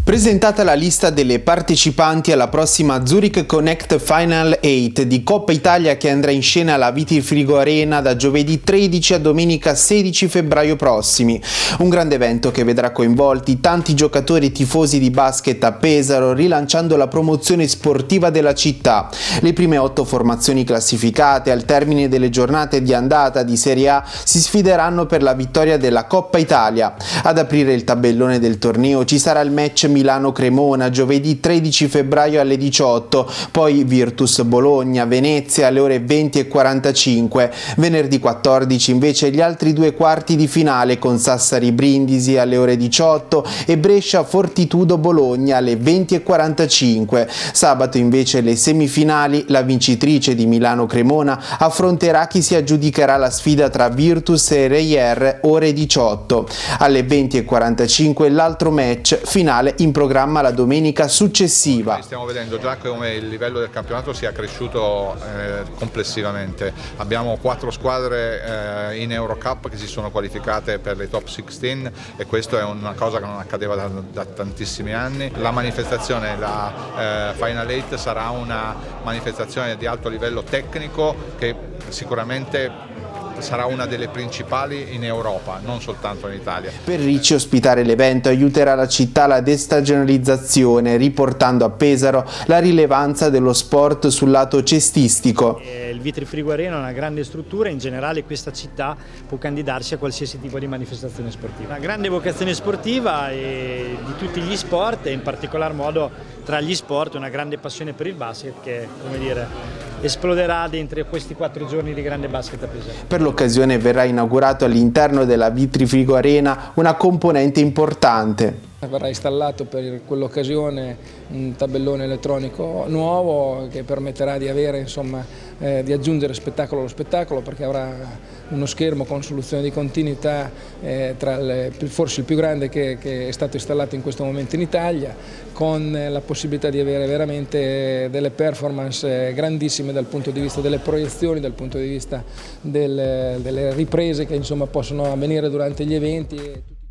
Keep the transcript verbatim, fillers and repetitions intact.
Presentata la lista delle partecipanti alla prossima Zurich Connect Final otto di Coppa Italia che andrà in scena alla Vitrifrigo Arena da giovedì tredici a domenica sedici febbraio prossimi. Un grande evento che vedrà coinvolti tanti giocatori e tifosi di basket a Pesaro, rilanciando la promozione sportiva della città. Le prime otto formazioni classificate al termine delle giornate di andata di Serie A si sfideranno per la vittoria della Coppa Italia. Ad aprire il tabellone del torneo ci sarà il match Milano-Cremona giovedì tredici febbraio alle diciotto, poi Virtus Bologna, Venezia alle ore venti e quarantacinque. Venerdì quattordici invece gli altri due quarti di finale con Sassari Brindisi alle ore diciotto e Brescia Fortitudo Bologna alle venti e quarantacinque. Sabato invece le semifinali, la vincitrice di Milano-Cremona affronterà chi si aggiudicherà la sfida tra Virtus e Reyer ore diciotto. Alle venti e quarantacinque l'altro match finale in programma la domenica successiva. Stiamo vedendo già come il livello del campionato sia cresciuto eh, complessivamente. Abbiamo quattro squadre eh, in Eurocup che si sono qualificate per le top sedici e questo è una cosa che non accadeva da, da tantissimi anni. La manifestazione, la eh, Final otto, sarà una manifestazione di alto livello tecnico che sicuramente sarà una delle principali in Europa, non soltanto in Italia. Per Ricci ospitare l'evento aiuterà la città alla destagionalizzazione, riportando a Pesaro la rilevanza dello sport sul lato cestistico. Il Vitrifrigo Arena è una grande struttura, in generale questa città può candidarsi a qualsiasi tipo di manifestazione sportiva. Una grande vocazione sportiva e di tutti gli sport e in particolar modo tra gli sport una grande passione per il basket che, come dire, esploderà dentro questi quattro giorni di grande basket a Pesaro. Per l'occasione verrà inaugurato all'interno della Vitrifrigo Arena una componente importante. Verrà installato per quell'occasione un tabellone elettronico nuovo che permetterà di avere, insomma, eh, di aggiungere spettacolo allo spettacolo, perché avrà uno schermo con soluzione di continuità eh, tra le, forse il più grande che, che è stato installato in questo momento in Italia, con la possibilità di avere veramente delle performance grandissime dal punto di vista delle proiezioni, dal punto di vista del, delle riprese che insomma possono avvenire durante gli eventi.